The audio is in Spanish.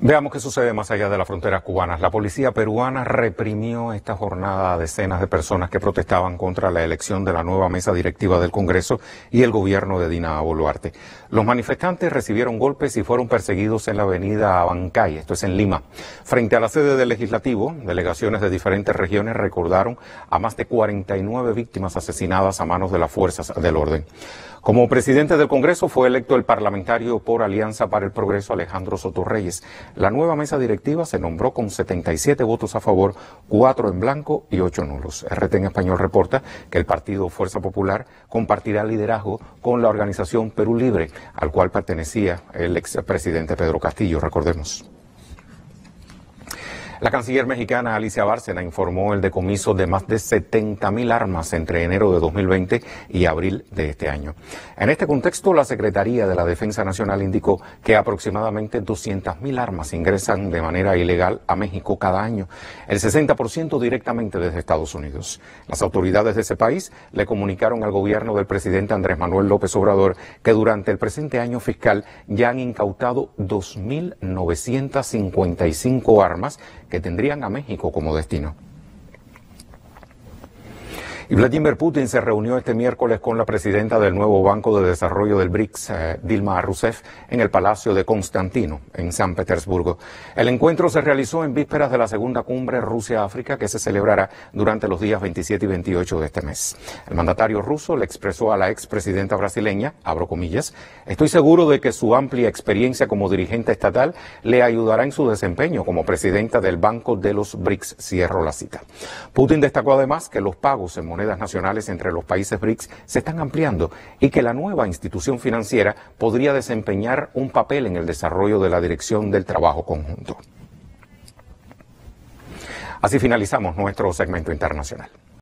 Veamos qué sucede más allá de las fronteras cubanas. La policía peruana reprimió esta jornada a decenas de personas que protestaban contra la elección de la nueva mesa directiva del Congreso y el gobierno de Dina Boluarte. Los manifestantes recibieron golpes y fueron perseguidos en la avenida Abancay, esto es en Lima. Frente a la sede del Legislativo, delegaciones de diferentes regiones recordaron a más de 49 víctimas asesinadas a manos de las fuerzas del orden. Como presidente del Congreso fue electo el parlamentario por Alianza para el Progreso Alejandro Sotorreyes. La nueva mesa directiva se nombró con 77 votos a favor, 4 en blanco y 8 nulos. RT en Español reporta que el partido Fuerza Popular compartirá liderazgo con la organización Perú Libre, al cual pertenecía el expresidente Pedro Castillo, recordemos. La canciller mexicana Alicia Bárcena informó el decomiso de más de 70.000 armas entre enero de 2020 y abril de este año. En este contexto, la Secretaría de la Defensa Nacional indicó que aproximadamente 200.000 armas ingresan de manera ilegal a México cada año, el 60% directamente desde Estados Unidos. Las autoridades de ese país le comunicaron al gobierno del presidente Andrés Manuel López Obrador que durante el presente año fiscal ya han incautado 2.955 armas que tendrían a México como destino. Y Vladimir Putin se reunió este miércoles con la presidenta del nuevo Banco de Desarrollo del BRICS, Dilma Rousseff, en el Palacio de Constantino, en San Petersburgo. El encuentro se realizó en vísperas de la segunda cumbre Rusia-África que se celebrará durante los días 27 y 28 de este mes. El mandatario ruso le expresó a la expresidenta brasileña, abro comillas, estoy seguro de que su amplia experiencia como dirigente estatal le ayudará en su desempeño como presidenta del Banco de los BRICS, cierro la cita. Putin destacó además que los pagos en monedas nacionales entre los países BRICS se están ampliando y que la nueva institución financiera podría desempeñar un papel en el desarrollo de la dirección del trabajo conjunto. Así finalizamos nuestro segmento internacional.